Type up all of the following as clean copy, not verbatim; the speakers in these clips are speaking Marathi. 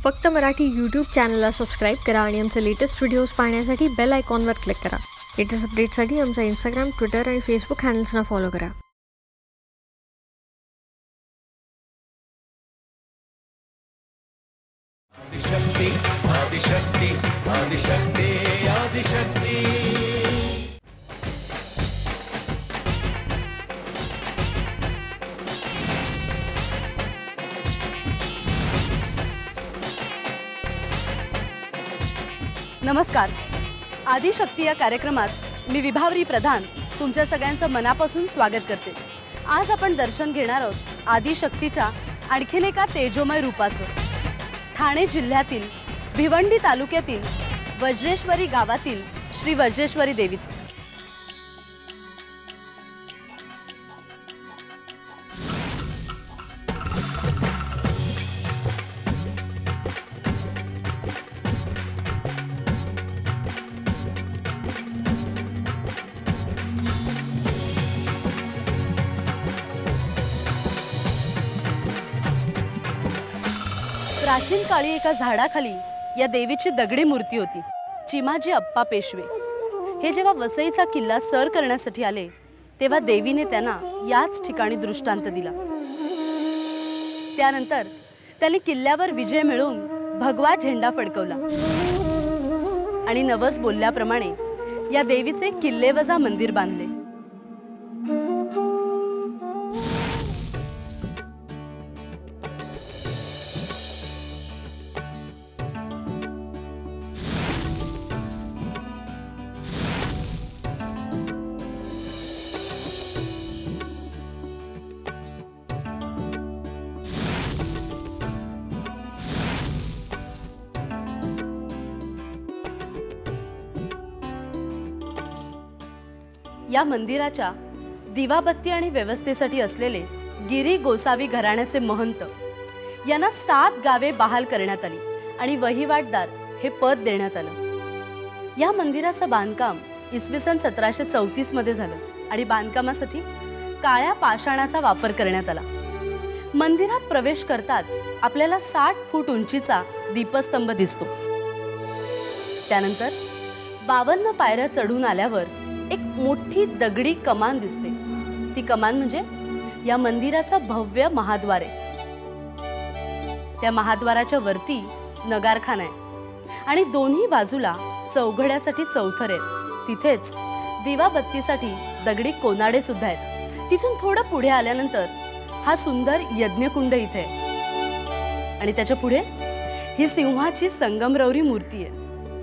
फक्त मराठी यूट्यूब चॅनलला सबस्क्राईब करा आणि आमचे लेटेस्ट व्हिडिओज पाहण्यासाठी बेल आयकॉनवर क्लिक करा. लेटेस्ट अपडेट्ससाठी आमचा इंस्टाग्राम, ट्विटर आणि फेसबुक हँडल्सना फॉलो करा. आदिशक्ती आदिशक्ती आदिशक्ती आदिशक्ती. नमस्कार. आदिशक्ती या कार्यक्रमात मी विभावरी प्रधान तुमच्या सगळ्यांचं मनापासून स्वागत करते. आज आपण दर्शन घेणार आहोत आदिशक्तीच्या आणखीन एका तेजोमय रूपाचं. ठाणे जिल्ह्यातील भिवंडी तालुक्यातील वज्रेश्वरी गावातील श्री वज्रेश्वरी देवीचं. प्राचीन काळी एका झाडाखाली या देवीची दगडी मूर्ती होती. चिमाजी अप्पा पेशवे हे जेव्हा वसईचा किल्ला सर करण्यासाठी आले तेव्हा देवीने त्यांना याच ठिकाणी दृष्टांत दिला. त्यानंतर त्यांनी किल्ल्यावर विजय मिळवून भगवा झेंडा फडकवला आणि नवस बोलल्याप्रमाणे या देवीचे किल्लेवजा मंदिर बांधले. या मंदिराच्या दिवाबत्ती आणि व्यवस्थेसाठी असलेले गिरी गोसावी घराण्याचे महंत यांना 7 गावे बहाल करण्यात आली आणि वहिवाटदार हे पद देण्यात आलं. या मंदिराचं बांधकाम इसवी सन 1734 मध्ये झालं आणि बांधकामासाठी काळ्या पाषाणाचा वापर करण्यात आला. मंदिरात प्रवेश करताच आपल्याला 60 फूट उंचीचा दीपस्तंभ दिसतो. त्यानंतर 52 पायऱ्या चढून आल्यावर एक मोठी दगडी कमान दिसते. ती कमान म्हणजे या मंदिराचा भव्य महाद्वार आहे. त्या महाद्वाराच्या वरती नगारखाना आहे आणि दोन्ही बाजूला चौघड्यासाठी चौथर आहेत. तिथेच दिवाबत्तीसाठी दगडी कोनाडे सुद्धा आहेत. तिथून थोडं पुढे आल्यानंतर हा सुंदर यज्ञकुंड इथे आहे आणि त्याच्या पुढे ही सिंहाची संगमरवरी मूर्ती आहे.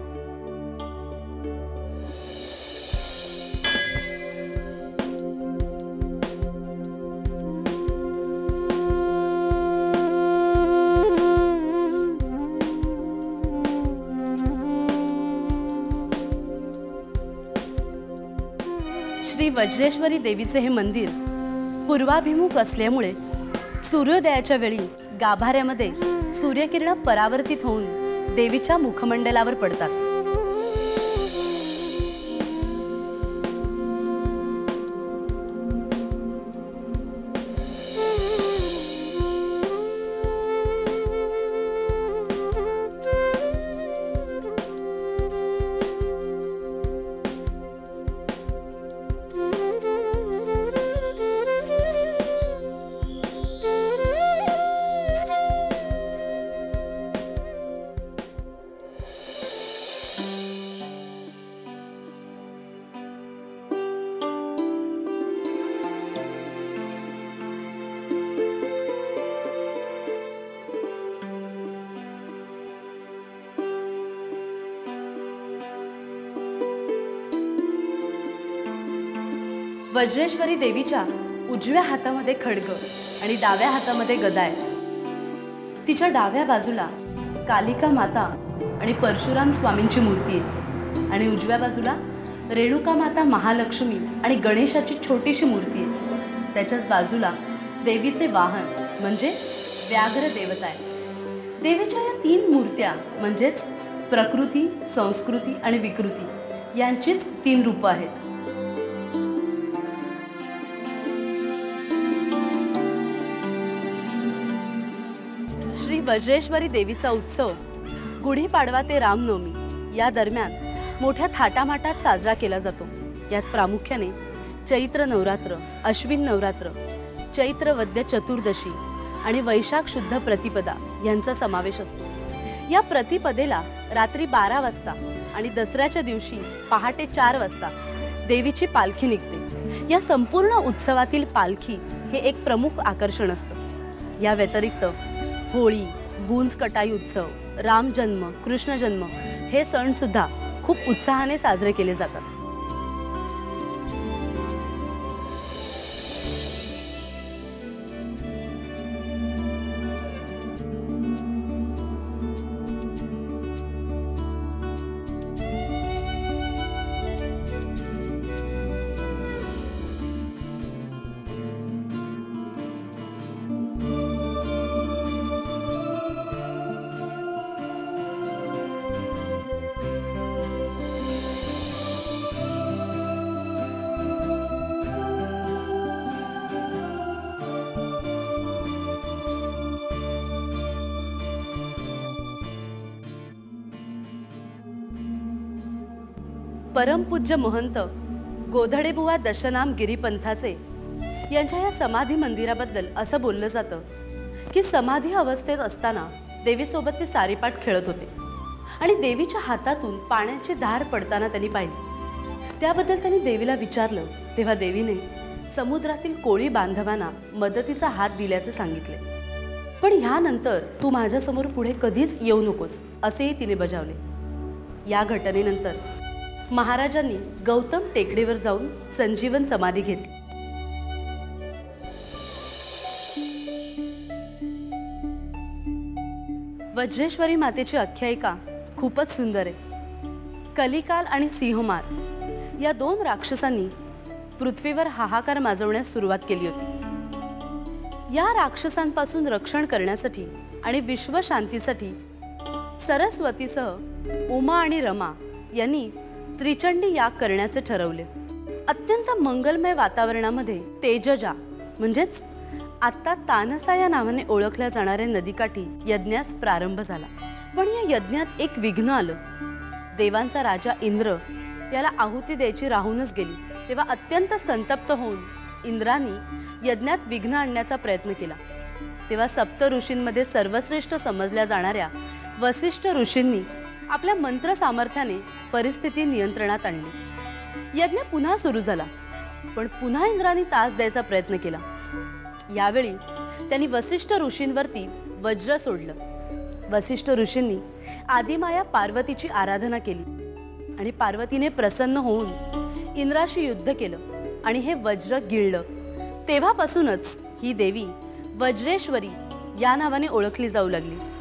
श्री वज्रेश्वरी देवीचे हे मंदिर पूर्वाभिमुख असल्यामुळे सूर्योदयाच्या वेळी गाभाऱ्यामध्ये सूर्यकिरण परावर्तित होऊन देवीच्या मुखमंडलावर पडतात. वज्रेश्वरी देवीच्या उजव्या हातामध्ये खड्ग आणि डाव्या हातामध्ये गदा आहे. तिच्या डाव्या बाजूला कालिका माता आणि परशुराम स्वामींची मूर्ती आहे आणि उजव्या बाजूला रेणुका माता, महालक्ष्मी आणि गणेशाची छोटीशी मूर्ती आहे. त्याच्याच बाजूला देवीचे वाहन म्हणजे व्याघ्र देवता आहे. देवीच्या या 3 मूर्त्या म्हणजेच प्रकृती, संस्कृती आणि विकृती यांचीच 3 रूपं आहेत. वज्रेश्वरी देवीचा उत्सव गुढीपाडवा ते रामनवमी या दरम्यान मोठ्या थाटामाटात साजरा केला जातो। यात प्रामुख्याने चैत्र नवरात्र, अश्विन नवरात्र, चैत्र वद्य चतुर्दशी आणि वैशाख शुद्ध प्रतिपदा यांचा समावेश असतो। या प्रतिपदेला रात्री 12 वाजता आणि दसऱ्याच्या दिवशी पहाटे 4 वाजता देवीची पालखी निघते। या संपूर्ण उत्सवातील पालखी हे एक प्रमुख आकर्षण असतं। या व्यतिरिक्त होळी, गुंज कटाई उत्सव, राम जन्म, कृष्ण जन्म हे सण सुद्धा खूप उत्साहाने साजरे केले जातात। परमपूज्य महंत गोधडेबुवा दशनाम गिरीपंथाचे यांच्या या समाधी मंदिराबद्दल असं बोललं जातं की समाधी अवस्थेत असताना देवीसोबत ते सारीपाट खेळत होते आणि देवीच्या हातातून पाण्याची धार पडताना त्यांनी पाहिली। त्याबद्दल त्यांनी देवीला विचारलं तेव्हा देवीने समुद्रातील कोळी बांधवांना मदतीचा हात दिल्याचे सांगितले, पण ह्यानंतर तू माझ्यासमोर पुढे कधीच येऊ नकोस असेही तिने बजावले। या घटनेनंतर महाराजांनी गौतम टेकडीवर जाऊन संजीवन समाधी घेतली। वज्रेश्वरी मातेची आख्यायिका खूपच सुंदर आहे। कलिकाल आणि सिंहमार या 2 राक्षसांनी पृथ्वीवर हाहाकार माजवण्यास सुरुवात केली होती। या राक्षसांपासून रक्षण करण्यासाठी आणि विश्व शांतीसाठी सरस्वतीसह उमा आणि रमा यांनी त्रिचंडी याग करण्याचे ठरवले। अत्यंत मंगलमय वातावरणामध्ये तेजजा म्हणजेच आता तानसा या नावाने ओळखल्या जाणाऱ्या नदीकाठी यज्ञास प्रारंभ झाला। पण या यज्ञात एक विघ्न आलं। देवांचा राजा इंद्र याला आहुती द्यायची राहूनच गेली। तेव्हा अत्यंत संतप्त होऊन इंद्राने यज्ञात विघ्न आणण्याचा प्रयत्न केला। तेव्हा सप्त ऋषींमध्ये सर्वश्रेष्ठ समजल्या जाणाऱ्या वसिष्ठ ऋषींनी आपल्या मंत्र सामर्थ्याने परिस्थिती नियंत्रणात आणली। यज्ञ पुन्हा सुरू झाला, पण पुन्हा इंद्राने तास द्यायचा प्रयत्न केला। यावेळी त्यांनी वसिष्ठ ऋषींवरती वज्र सोडलं। वसिष्ठ ऋषींनी आदिमाया पार्वतीची आराधना केली आणि पार्वतीने प्रसन्न होऊन इंद्राशी युद्ध केलं आणि हे वज्र गिळलं। तेव्हापासूनच ही देवी वज्रेश्वरी या नावाने ओळखली जाऊ लागली।